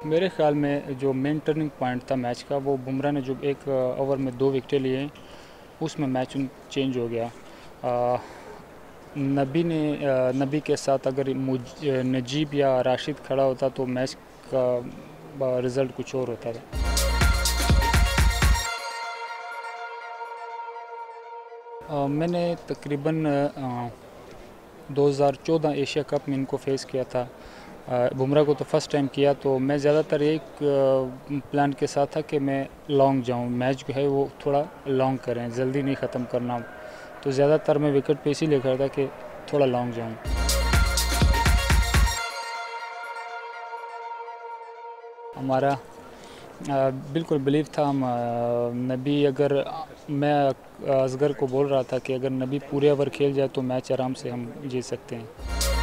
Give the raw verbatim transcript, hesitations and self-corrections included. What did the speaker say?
मेरे ख़्याल में जो मेन टर्निंग पॉइंट था मैच का, वो बुमराह ने जो एक ओवर में दो विकेटें लिए, उसमें मैच चेंज हो गया। आ, नबी ने आ, नबी के साथ अगर नजीब या राशिद खड़ा होता तो मैच का रिज़ल्ट कुछ और होता था। आ, मैंने तकरीबन दो हज़ार चौदह एशिया कप में इनको फेस किया था। बुमराह को तो फर्स्ट टाइम किया, तो मैं ज़्यादातर एक प्लान के साथ था कि मैं लॉन्ग जाऊं, मैच जो है वो थोड़ा लॉन्ग करें, जल्दी नहीं ख़त्म करना। तो ज़्यादातर मैं विकेट पे इसीलिए कर था कि थोड़ा लॉन्ग जाऊं। हमारा आ, बिल्कुल बिलीव था हम नबी, अगर मैं असगर को बोल रहा था कि अगर नबी पूरे ओवर खेल जाए तो मैच आराम से हम जीत सकते हैं।